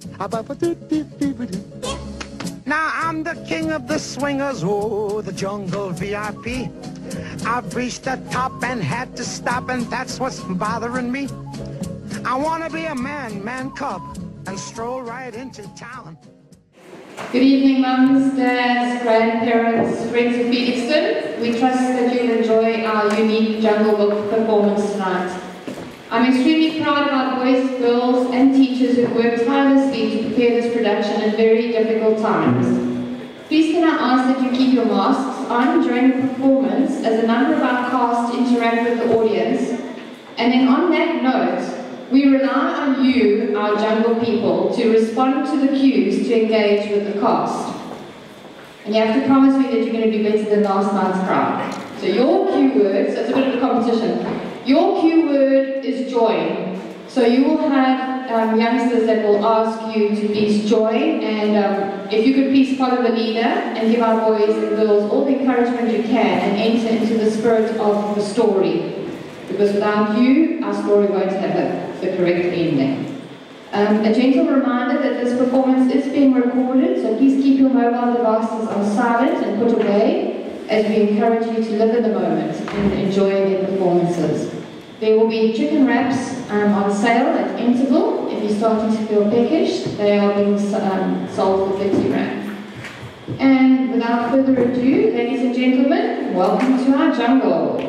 Now I'm the king of the swingers, oh, the jungle VIP. I've reached the top and had to stop, and that's what's bothering me. I want to be a man cub, and stroll right into town. Good evening, mums, dads, grandparents, friends of Felixton. We trust that you'll enjoy our unique Jungle Book performance tonight. I'm extremely proud of our boys, girls, and teachers who've worked tirelessly to prepare this production in very difficult times. Please can I ask that you keep your masks on during the performance, as a number of our cast interact with the audience. And then on that note, we rely on you, our jungle people, to respond to the cues to engage with the cast. And you have to promise me that you're going to do better than last night's crowd. So your cue word, so it's a bit of a competition. Your cue word is join. So you will have youngsters that will ask you to please join, and if you could please follow the leader and give our boys and girls all the encouragement you can and enter into the spirit of the story. Because without you, our story won't have the correct ending. A gentle reminder that this performance is being recorded, so please keep your mobile devices on silent and put away, as we encourage you to live in the moment and enjoy their performances. There will be chicken wraps on sale at interval. If you're starting to feel peckish, they are being sold for 50 rand. And without further ado, ladies and gentlemen, welcome to our jungle.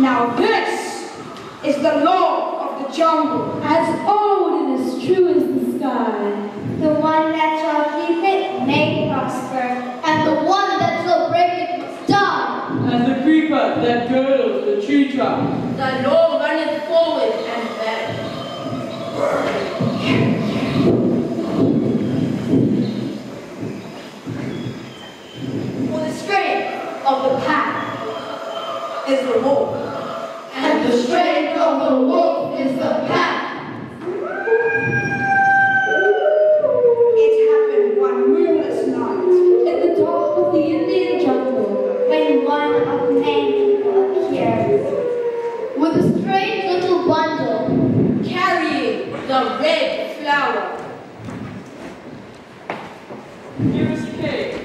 Now this is the law of the jungle. As old and as true as the sky. The one that shall keep it may prosper, and the one that shall break it must die. As the creeper that girdles the tree trunk. The law runneth forward and back. For the strength of the pack is the wolf, And the strength of the wolf is the pack. It happened one moonless night In the dark of the Indian jungle. When one of many people appeared with a strange little bundle, carrying the red flower. Here is a cave.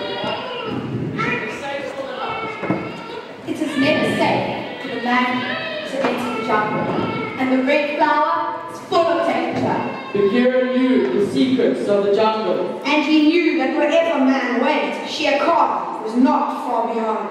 It's safe for the night. it is never safe for the man to enter the jungle, and the red flower is full of danger. Bagheera knew the secrets of the jungle. And he knew that wherever man went, Shere Khan was not far behind.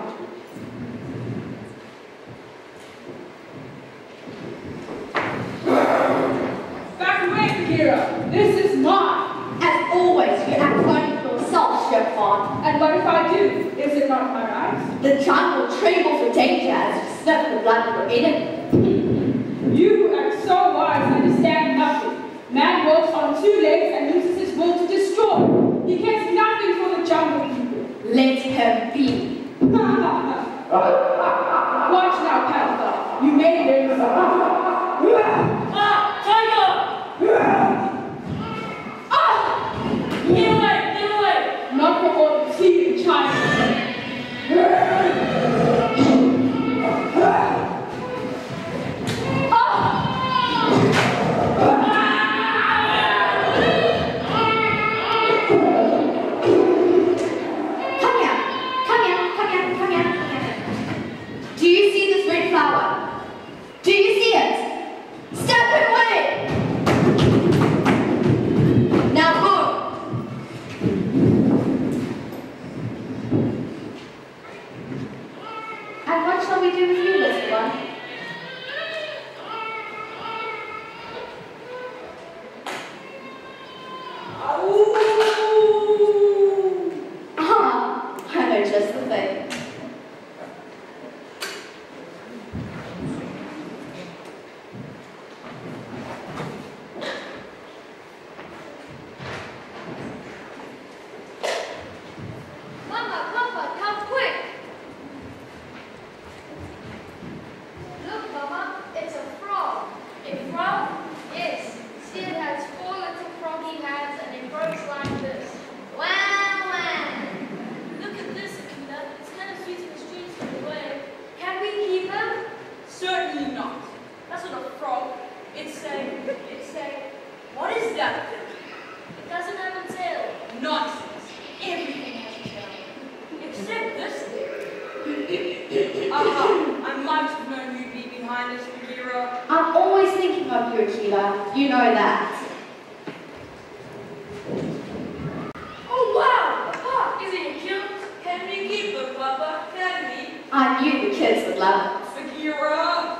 Back away, Bagheera! This is mine! As always, you act only for yourself, Shere Khan. And what if I do? Is it not my right? The jungle trembles with danger as you sniff the blood of your enemy. You who act so wise understand nothing. Man walks on two legs and uses his will to destroy. He cares nothing for the jungle people. Let him be. Watch now, Panther. You may learn something. Tiger! Get away! Not for all the tea in China. Do you see this red flower? Do you see it? Step it away! Now go! And what shall we do with you, little one? Ah, I know just the thing. Mama, Papa, come quick! Look, Mama, it's a frog. A frog? Yes. See, it has four little froggy hands and it grows like this. Wow, wow! Look at this, Akila. It's kind of sweet in the streets of the way. Can we keep him? Certainly not. That's not a frog. It's a, what is that thing? It doesn't have a tail. Nonsense. Everything has a tail. Except this thing. Aha, I might have known you'd be behind this, Bagheera. I'm always thinking of you, Akila. You know that. Oh wow, Papa, isn't it cute? Can we keep it, Papa? Can we? I knew the kids would love it. Bagheera.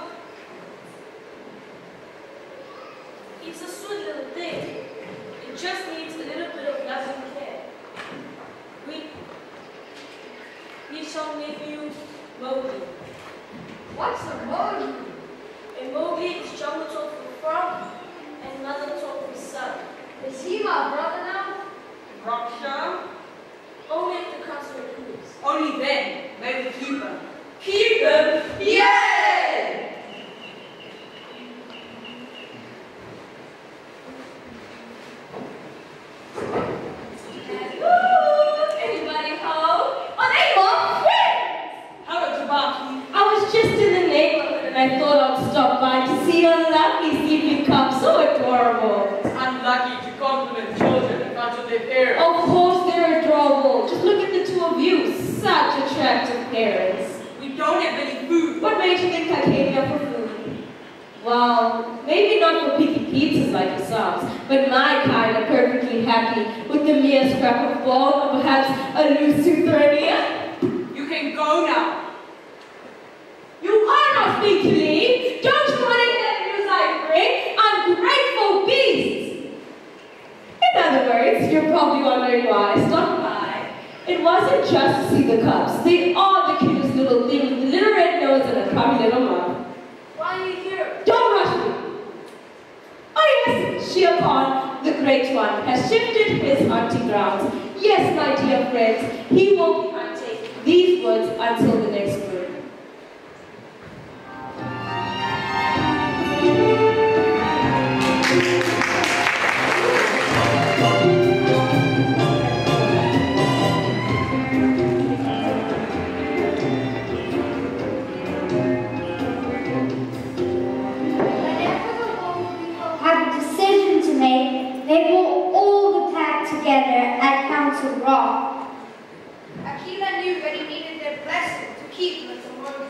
It's a sweet little thing. It just needs a little bit of loving care. We shall name you Mowgli. What's a Mowgli? And Mowgli is jungle talk for frog and mother talk for son. Is he my brother now? Raksha? Only if the castle approves. Only then may we keep him. Keep him? Yay! Anybody home? Oh, there you are! Hello, Tabaki. I was just in the neighborhood and I thought I'd stop by to see your lucky sleeping cub. So adorable. It's unlucky to compliment children in front of their parents. Of course they're adorable. Just look at the two of you. Such attractive parents. We don't have any food. What made you think I came here for food? Well, maybe not for picky pizzas like yourselves, but my kind are perfectly happy with the mere scrap of bone or perhaps a loose tooth or an ear. You can go now. You are not me to leave. Don't you want to hear the news I bring? Ungrateful beasts! In other words, you're probably wondering why I stopped by. It wasn't just to see the cubs. They are the cutest little thing with a little red nose and a crummy little mouth. Why are you here? Don't rush me. Oh yes, Shere Khan, the Great One, has shifted his hunting grounds. Yes, my dear friends, he won't be hunting these woods until the next spring. They will all attack together at Council Rock. Akela knew that he needed their blessing to keep with the world.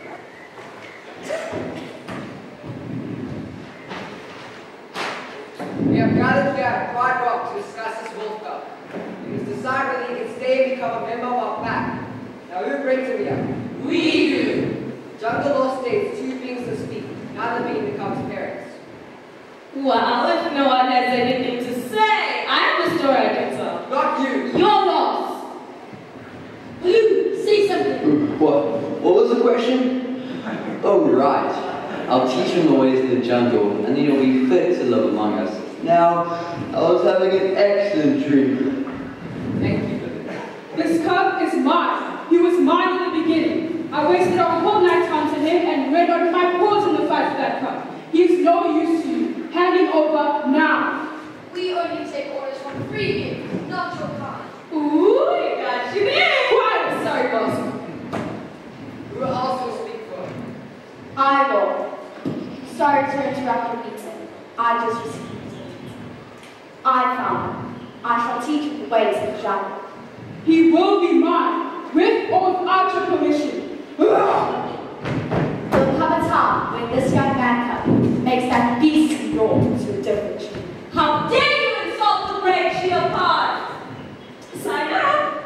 We have gathered here at Quiet Rock to discuss this wolf cub. It is decided whether he can stay and become a member of our pack. Now who brings him here? We do. Jungle law states two things to speak, neither being the cub's parents. Well, if no one has anything to say, I have a story I can tell. Not you. You're lost. Blue, say something. What was the question? Oh, right. I'll teach him the ways of the jungle, and then he'll be fit to live among us. Now, I was having an excellent dream. Thank you for this. This cub is mine. He was mine in the beginning. I wasted our whole night hunting him and ran on my paws in the fight for that cub. He is no use to you. Hand him over now. We only take orders from free here, not your kind. Ooh, you got you there. Quiet! Sorry, boss. Who else will speak for him? I will. Sorry to interrupt your meeting. I just received it. I found him. I shall teach him the ways of the jungle. He will be mine, with or without your permission. There'll come a time when this young man cub makes that beastly roar to a different tune. How dare you insult the brave Shere Khan? Sign up.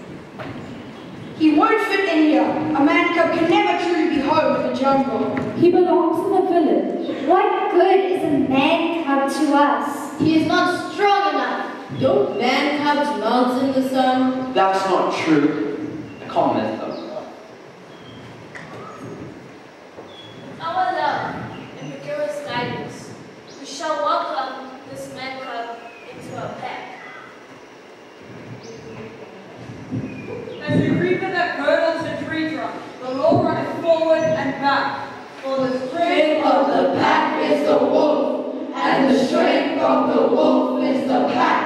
He won't fit in here. A man cub can never truly be home in the jungle. He belongs in the village. What good is a man cub to us? He is not strong enough. Don't man cubs melt in the sun? That's not true. I can't miss them. Our love and Bagheera's guidance, we shall welcome this man cub into our pack. As the creeper that girdles the tree trunk, the law runneth forward and back. For the strength of the pack is the wolf, and the strength of the wolf is the pack.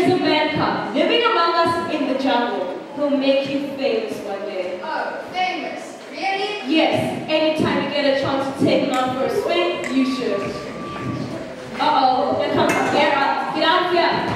There's a man cub living among us in the jungle who'll make you famous one day. Oh, famous. Really? Yes, anytime you get a chance to take him out for a swing, you should. Uh-oh, here comes Vera. Get out here.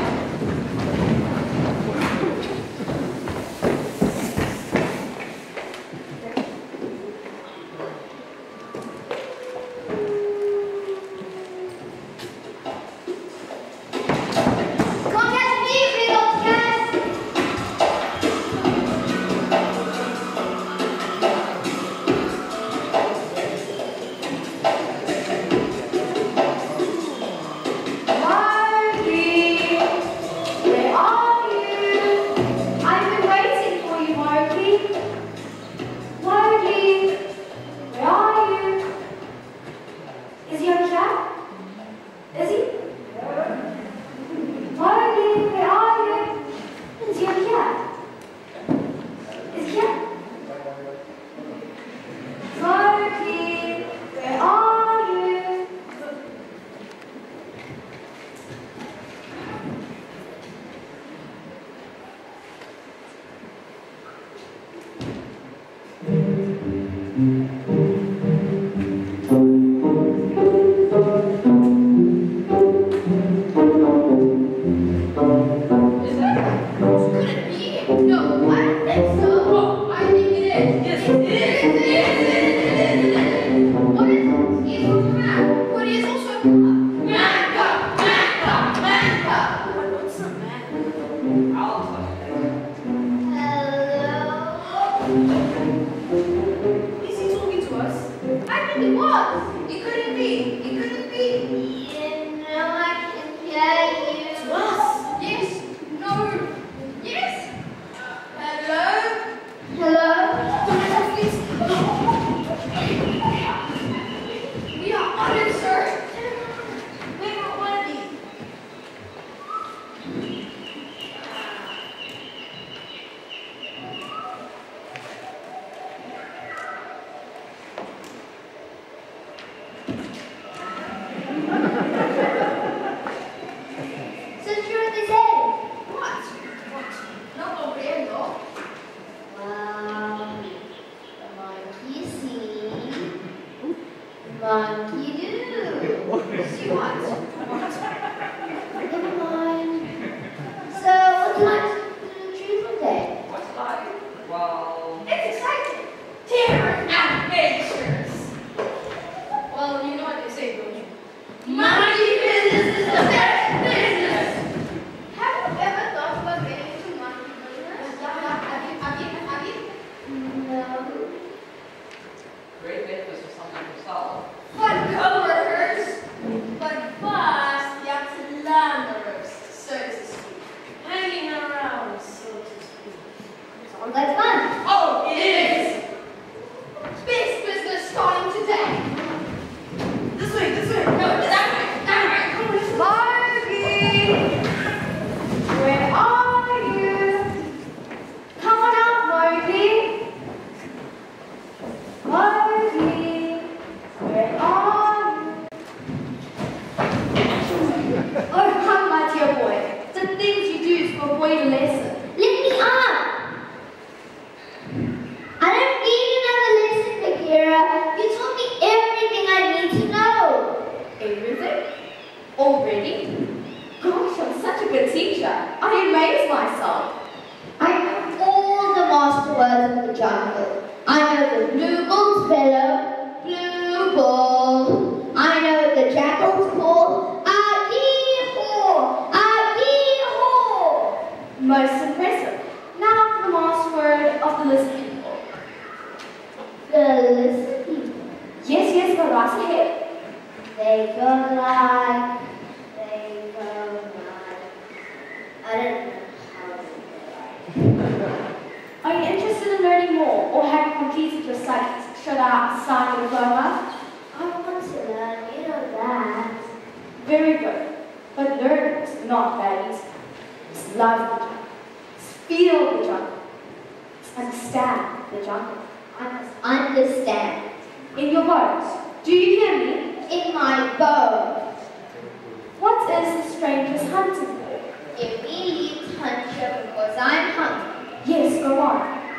What is the strangest hunting? If we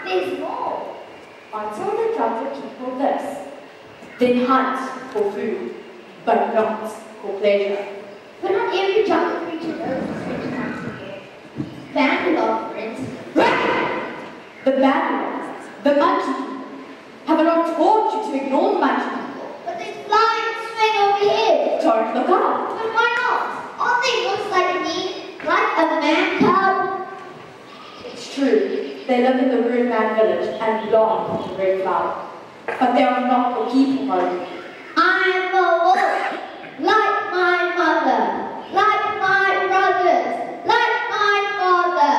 there's more. I told the jungle people this. They hunt for food, but not for pleasure. But not every jungle creature knows which comes to get. Bangalore, for instance. The Babylons, the monkey people. Have I not taught you to ignore the monkey people? But they fly and swing overhead. Don't look up. But why not? Aren't they looks like me? Like a man cub? It's true. They live in the ruined man village and long on the red flower. But they are not the people, Modi. I'm a wolf. Like my mother. Like my brothers. Like my father.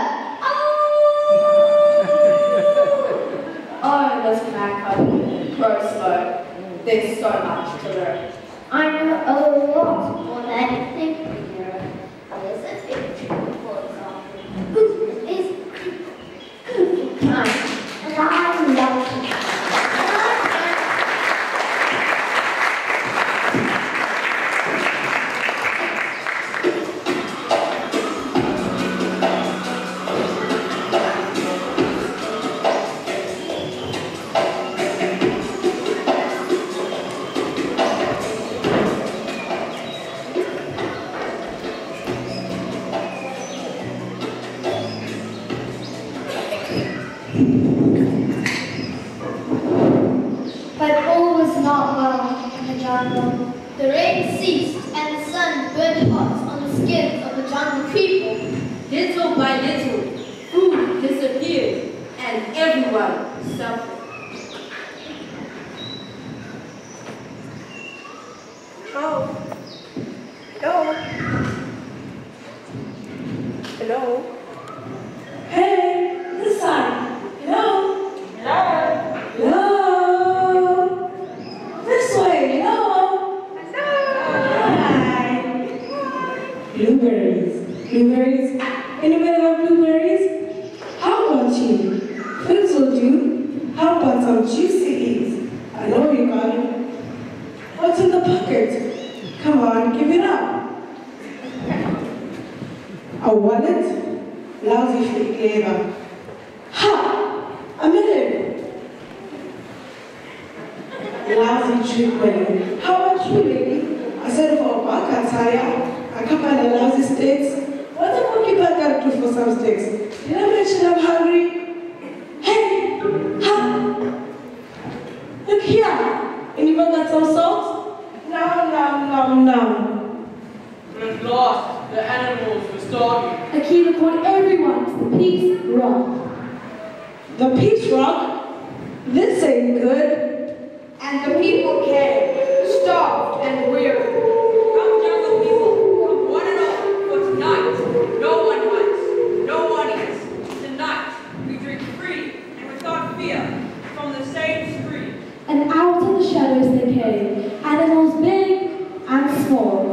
Oh, this man cub. Grow slow. There's so much to learn. I know a lot more than you think, Rhaenyra. There's a fig tree, for example, who is kind, and I love him. But all was not well in the jungle. The rain ceased and the sun burned hot on the skins of the jungle people. Little by little, food disappeared, and everyone suffered. Oh. Hello? Hello? Hey, this side. Hello? Hello? Hello? This way. Hello? Hello? Hi. Blueberries. Blueberries? Anybody have blueberries? How about you? Figs will do. How about some juicy leaves? I know you got it. What's in the pocket? Come on, give it up. A wallet? Lousy fake labor. Ha! A minute. Lousy trick money. How about you, lady? I said for a buck, I tire. I come by the lousy sticks. What the monkey bag got to do for some sticks? Did I mention I'm hungry? Hey! Ha! Look here. Anyone got some salt? No. At last, the animals were starving. Akira called everyone to the Peace Rock. The Peace Rock? This ain't good. And the people came, starved and weary. Come, jungle people, come one and all, for tonight, no one hunts, no one eats. Tonight, we drink free and without fear from the same stream. And out of the shadows they came, animals big and small.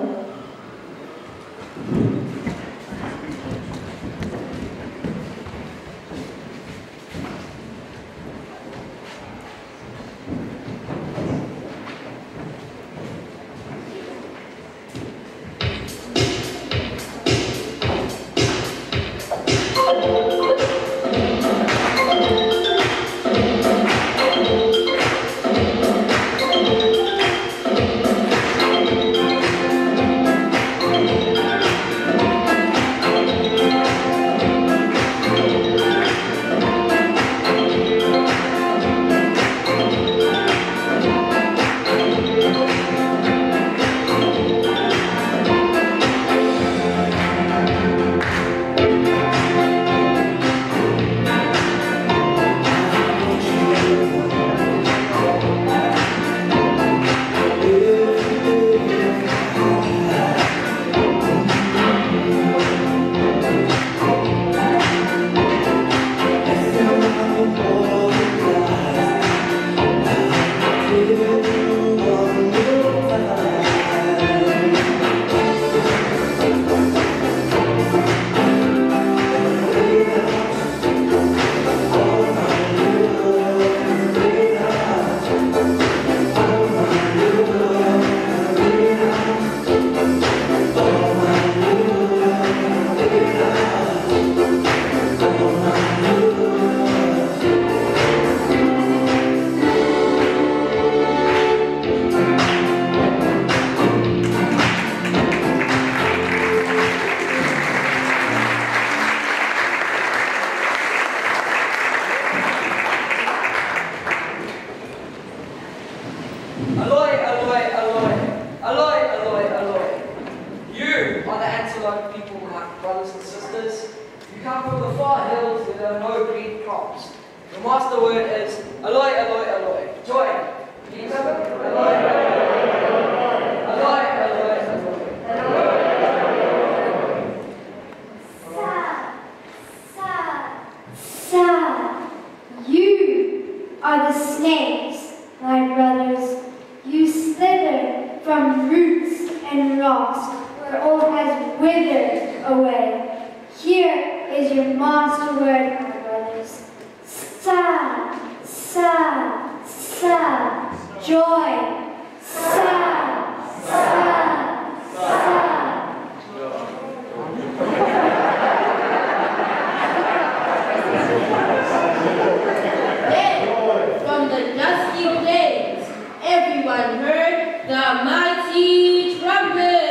my people, my brothers and sisters. You come from the far hills where there are no green crops. The master word is alloy, alloy, alloy. Join. Can you come up? Alloy, alloy, alloy, alloy. You are the snakes, my brothers. You slither from roots and rocks where all has withered away. Here is your monster word, my brothers. Sa, sa, sa, joy. Sa, sa, sa. Then, from the dusky plains, everyone heard the mighty trumpet.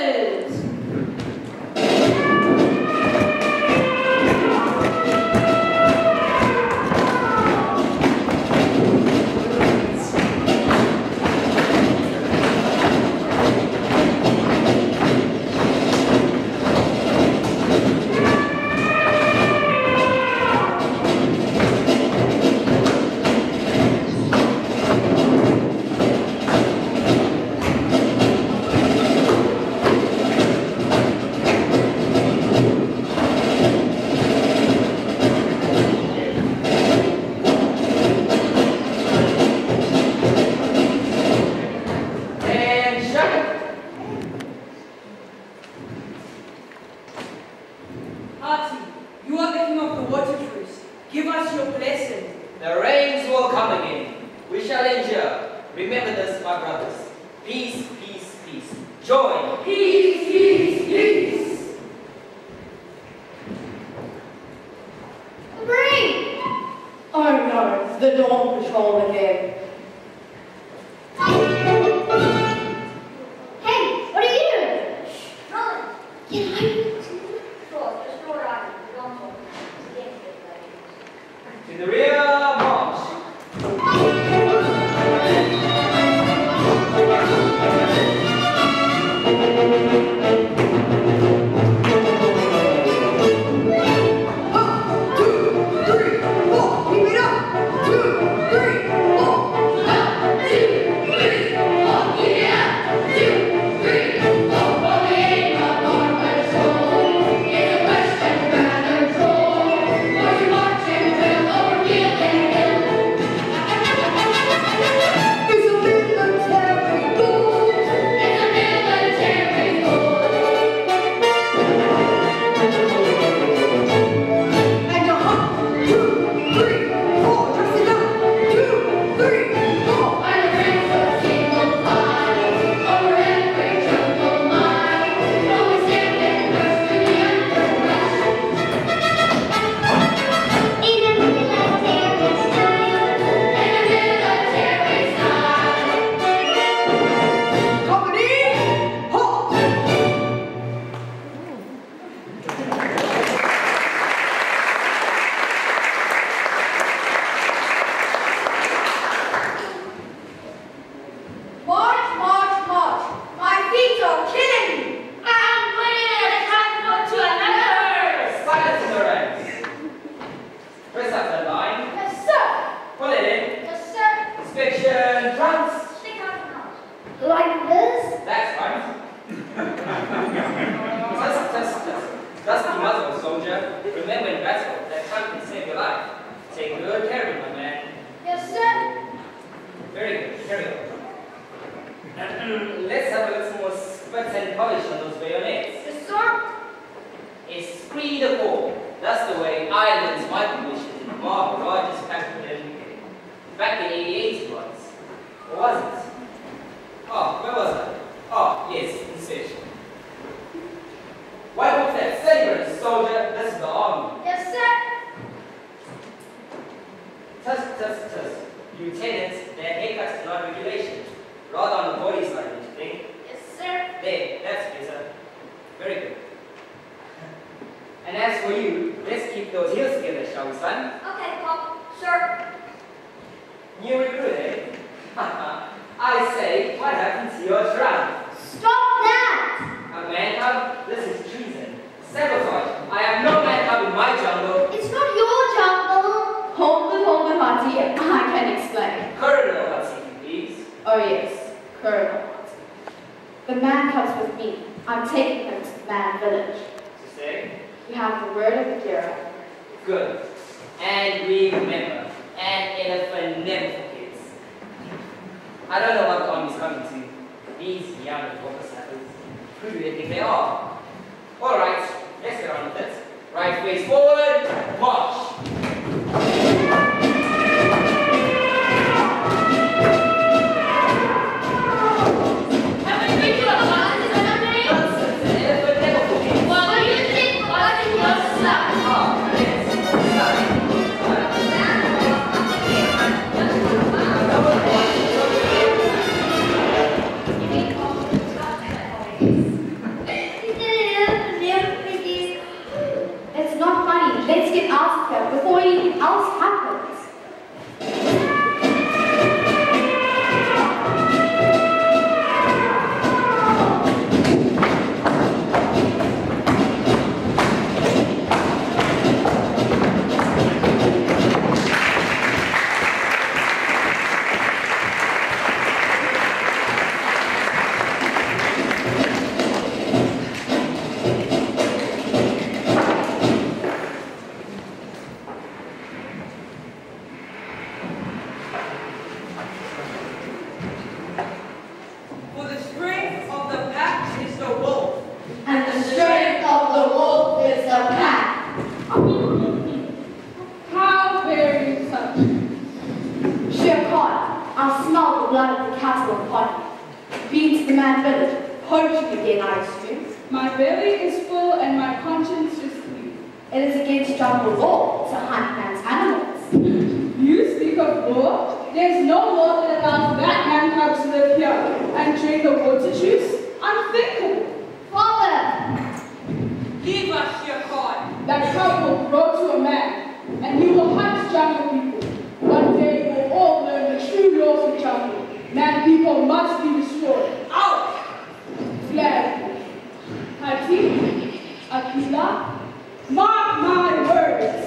Sabotage. I have no man cub in my jungle. It's not your jungle. Hold it, Hati. I can explain. Colonel Hati, please. Oh yes, Colonel Hati. The man comes with me. I'm taking him to the man village. To say? You have the word of the hero. Good. And remember, an elephant never forgets. I don't know what the army's coming to. These young whippersnappers. Who do they think they are? Alright, let's get on with it. Right face forward, march. It's not funny. Let's get out of here before anything else happens. For the strength of the pack is the wolf. And the strength of the wolf is the pack. How very touching. Shere Khan, I smell the blood of the cattle upon you. Been to the man village, poaching again, I assume. My belly is full and my conscience is clean. It is against jungle law to hunt man's animals. You speak of law? There's no law that allows that man cub to live here and drink the water juice. Unthinkable. Father! Leave us, Shere Khan. That cub will grow to a man, and he will hunt jungle people. One day we will all learn the true laws of jungle. Man people must be destroyed. Out! Flag. Hati, Akila, mark my words.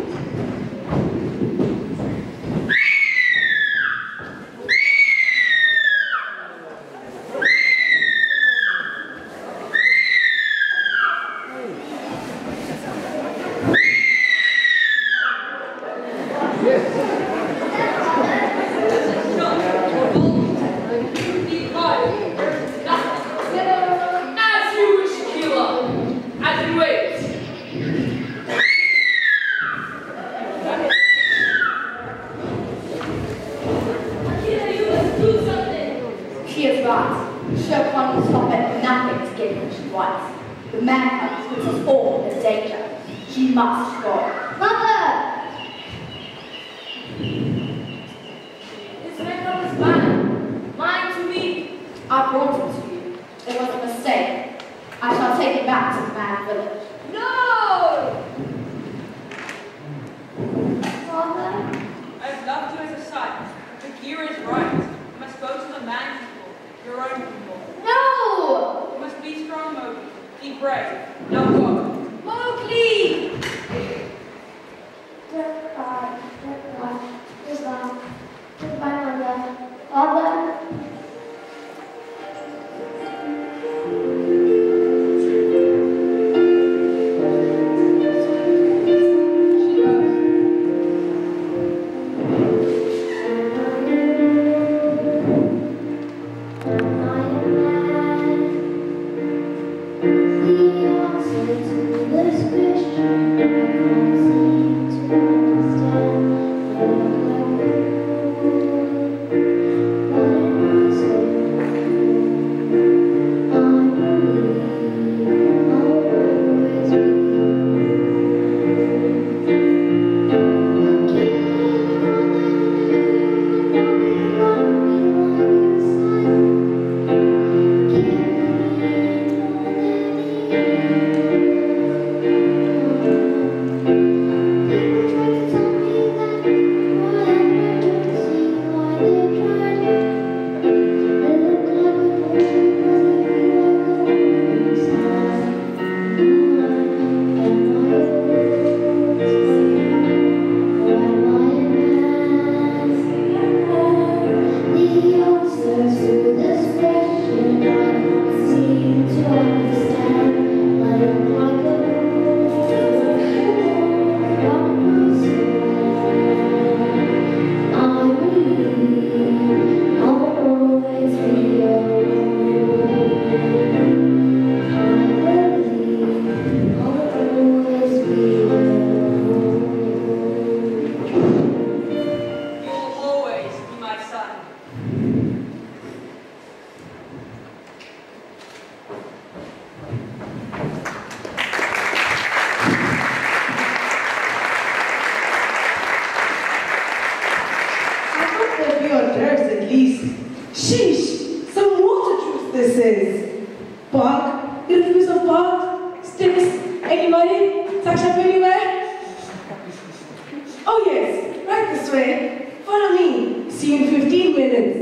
As you wish, Akila. As you wait. Akila, you must do something. She is right. Shere Khan will stop at nothing to get what she wants. The man cub puts us all in danger. She must go. Mother! This man cub is mine. Mine to me. I brought him to you. It was a mistake. I shall take him back to the man village. No! Father? I've loved you as a son. The gear is right. You must go to the man people, your own people. No! You must be strong, Mowgli. Be brave. Now go. Mowgli! least. Sheesh, some water juice this is. Bark, little piece of bark, sticks, anybody? Tucked up anywhere? Oh yes, right this way. Follow me. See you in 15 minutes.